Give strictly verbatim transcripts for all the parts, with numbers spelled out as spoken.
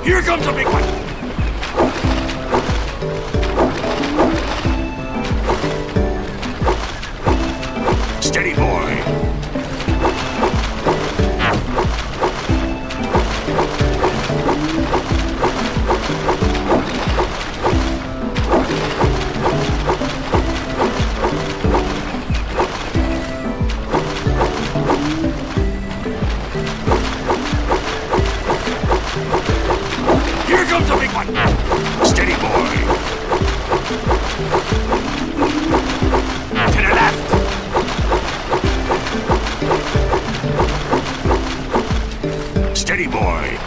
Here comes a big one! Steady, boy! Here comes a big one! Steady, boy! To the left! Steady, boy!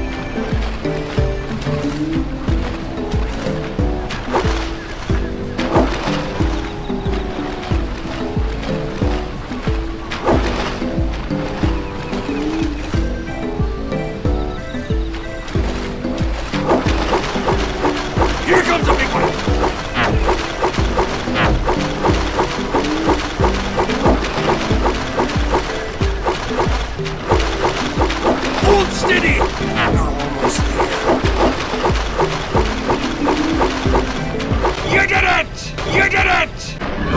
Here comes a big one! Hold steady! You're almost there. You did it! You did it!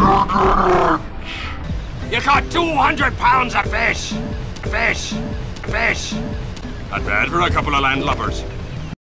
You caught two hundred pounds of fish! Fish! Fish! Not bad for a couple of landlubbers.